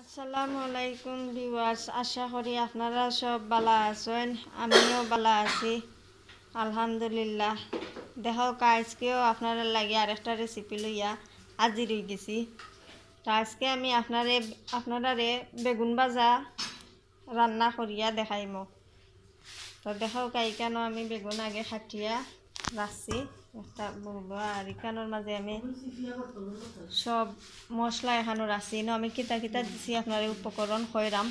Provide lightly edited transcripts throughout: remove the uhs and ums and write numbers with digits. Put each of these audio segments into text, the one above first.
আসসালামু আলাইকুম ভিউয়ার্স, আশা করি আপনারা সব ভালো আছেন। আমিও ভালো আছি আলহামদুলিল্লাহ। দেখো আজকেও আপনারা লাগে আরেকটা রেসিপি লইয়া হাজির হয়ে গেছি। তো আজকে আমি আপনারারে বেগুন ভাজা রান্না করিয়া দেখাইমো। তো দেখো কেন আমি বেগুন আগে খাটিয়া রাখছি একটা বলবো, আর এখানোর মাঝে আমি সব মশলা এখানো রাখছি আমি কিতা কিতা দিছি আপনার উপকরণ খয়রাম।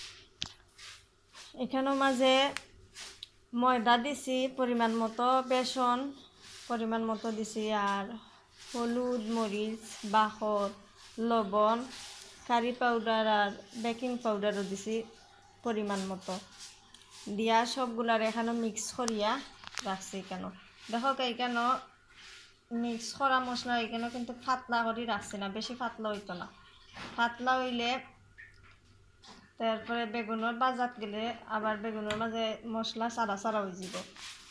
এখানোর মাঝে ময়দা দিছি পরিমাণ মতো, বেসন পরিমাণ মতো দিছি, আর হলুদ, মরিচ, বাখর, লবণ, কারি পাউডার আর বেকিং পাউডারও দিছি পরিমাণ মতো দিয়া সবগুলার এখানে মিক্স করিয়া রাখছি। কেন দেখো কেন মিক্স করা মশলা এখানে কিন্তু পাতলা করে রাখছি না, বেশি পাতলা হইতো না। পাতলা হইলে তারপরে বেগুনের বাজাত গেলে আবার বেগুনের মাঝে মশলা সারা সারা হয়ে যাব।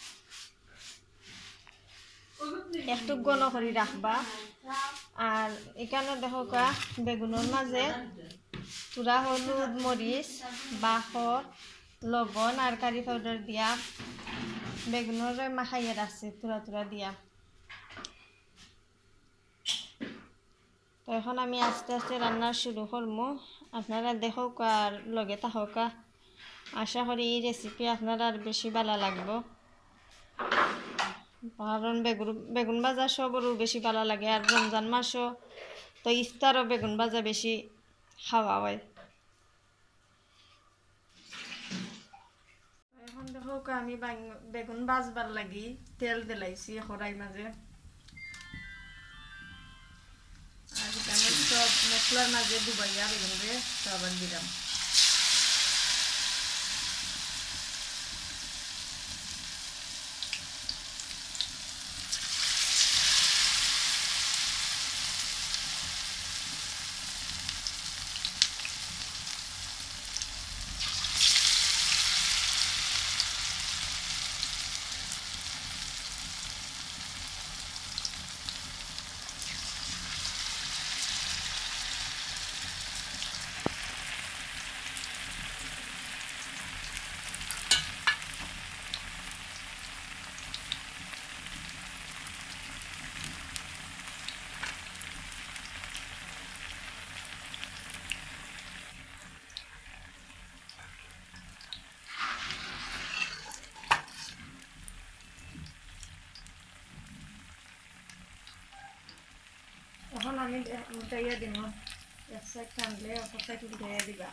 একটু ঘন করে রাখবা। আর এখানে দেখো বেগুনের মাঝে পুরা হলুদ, মরিচ, বাখর, লবণ আর কারি পাউডার দিয়া বেগুনের মাখাইয়া রাখছি তুরা দিয়া। তো এখন আমি আস্তে আস্তে রান্না শুরু করবো। আপনারা দেখো আর লগে থাকা। আশা করি এই রেসিপি আপনারা আর বেশি ভালো লাগবে, কারণ বেগুন ভাজা সবরও বেশি ভালো লাগে। আর রমজান মাসও তো ইফতারও বেগুন ভাজা বেশি খাওয়া হয়। এখন দেখো আমি বেগুন ভাজবার লাগি তেল দিলাইছি কড়াই মাঝে। আর আমি সব মশলার মাঝে ডুবাইয়া বেগুন দিয়ে আবার দিলাম। এখন আমি উল্টাইয়া দিব, এক সাইড টানলে অপর সাইড উল্টাইয়া দিবা।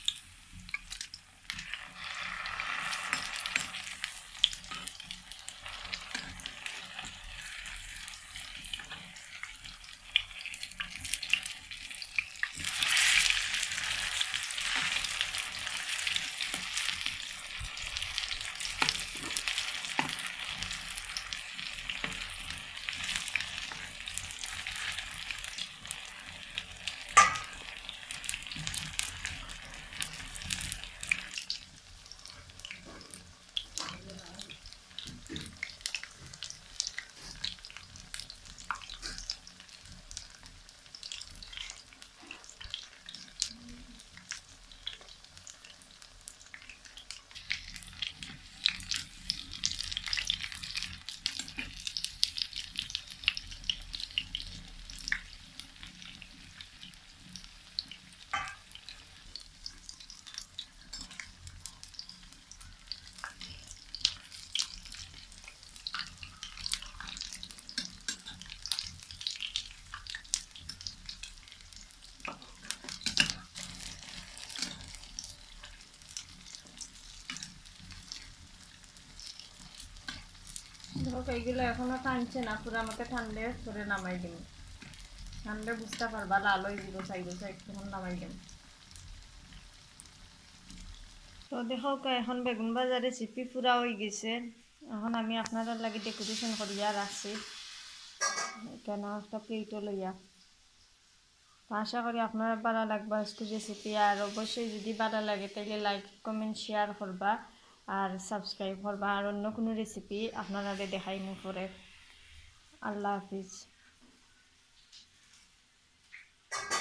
দেখো এইগুলো এখনো টানছে না, পুরো আমাকে ঠান্ডে করে নামাই দিন। ঠান্ডে বুঝতে পারবা লাল হয়ে দিব, চাইবো একটু নামাই দিন। তো দেখো এখন বেগুন ভাজা রেসিপি পুরা হয়ে গেছে। এখন আমি আপনারা লাগে ডেকোরেশন করিয়া রাখছি কেন একটা প্লেটও লইয়া। তো আশা করি আপনারা ভালো লাগবে আজকে রেসিপি। আর অবশ্যই যদি ভালো লাগে তাহলে লাইক, কমেন্ট, শেয়ার করবা আর সাবস্ক্রাইব করবা। আর অন্য কোনো রেসিপি আপনারা দেখাইমু পরে। আল্লাহ হাফিজ।